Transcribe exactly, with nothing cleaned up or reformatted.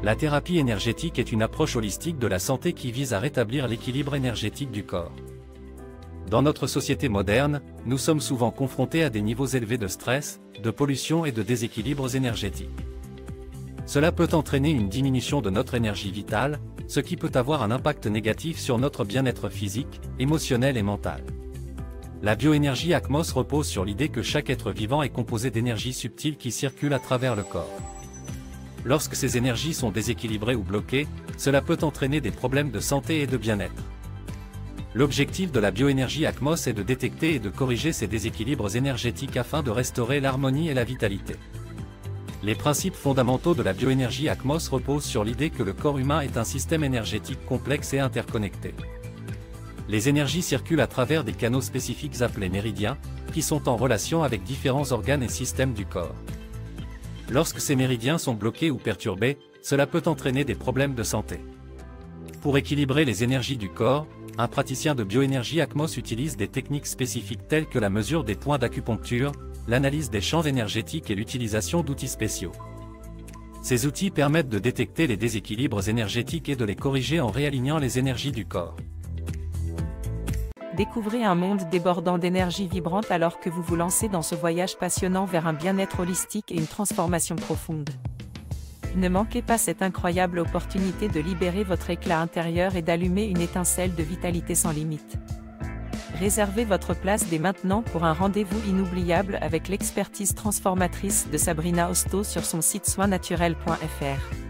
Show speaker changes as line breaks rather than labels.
La thérapie énergétique est une approche holistique de la santé qui vise à rétablir l'équilibre énergétique du corps. Dans notre société moderne, nous sommes souvent confrontés à des niveaux élevés de stress, de pollution et de déséquilibres énergétiques. Cela peut entraîner une diminution de notre énergie vitale, ce qui peut avoir un impact négatif sur notre bien-être physique, émotionnel et mental. La bioénergie Akmos repose sur l'idée que chaque être vivant est composé d'énergies subtiles qui circulent à travers le corps. Lorsque ces énergies sont déséquilibrées ou bloquées, cela peut entraîner des problèmes de santé et de bien-être. L'objectif de la bioénergie Akmos est de détecter et de corriger ces déséquilibres énergétiques afin de restaurer l'harmonie et la vitalité. Les principes fondamentaux de la bioénergie Akmos reposent sur l'idée que le corps humain est un système énergétique complexe et interconnecté. Les énergies circulent à travers des canaux spécifiques appelés méridiens, qui sont en relation avec différents organes et systèmes du corps. Lorsque ces méridiens sont bloqués ou perturbés, cela peut entraîner des problèmes de santé. Pour équilibrer les énergies du corps, un praticien de bioénergie Akmos utilise des techniques spécifiques telles que la mesure des points d'acupuncture, l'analyse des champs énergétiques et l'utilisation d'outils spéciaux. Ces outils permettent de détecter les déséquilibres énergétiques et de les corriger en réalignant les énergies du corps.
Découvrez un monde débordant d'énergie vibrante alors que vous vous lancez dans ce voyage passionnant vers un bien-être holistique et une transformation profonde. Ne manquez pas cette incroyable opportunité de libérer votre éclat intérieur et d'allumer une étincelle de vitalité sans limite. Réservez votre place dès maintenant pour un rendez-vous inoubliable avec l'expertise transformatrice de Sabrina Hosto sur son site soins naturels point F R.